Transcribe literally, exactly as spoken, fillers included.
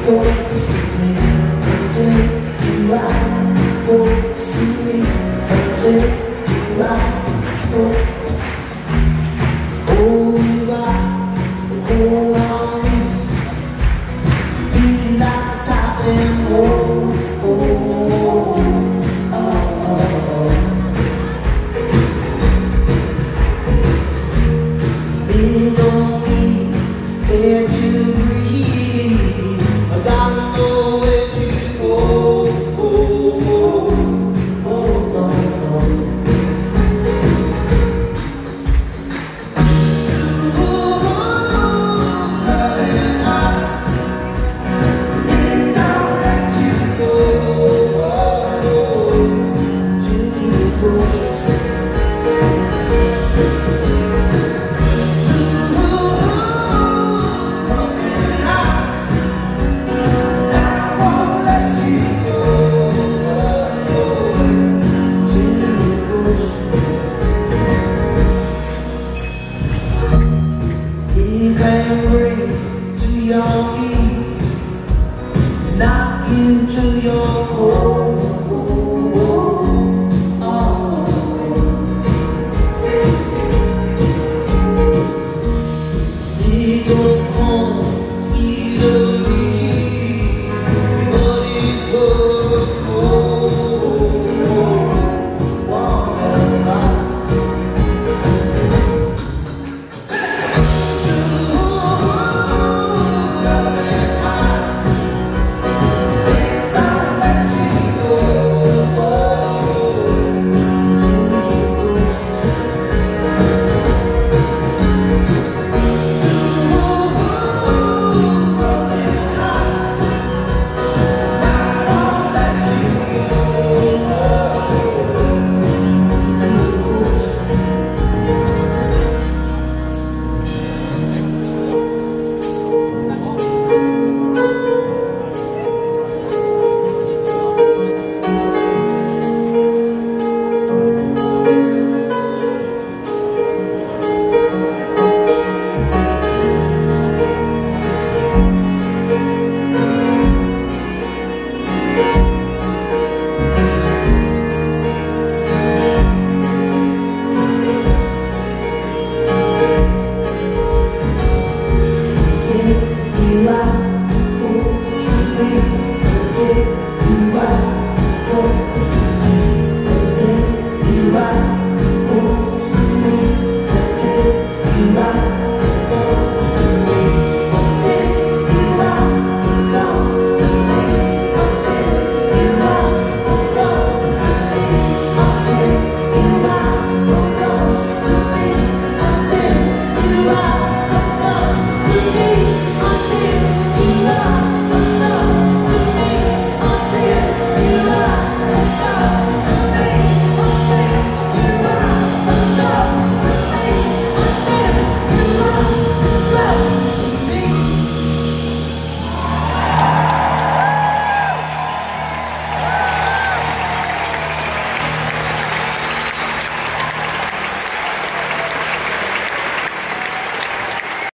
close to me until you are close to me until you are close. Oh, you got the hold on me, feel like a top and oh, oh, oh, oh, oh. Lean on me, where to breathe. I got nowhere to go. Oh, oh, oh, no, no. Oh, love is hot, and don't let you go. Oh, oh, till you go.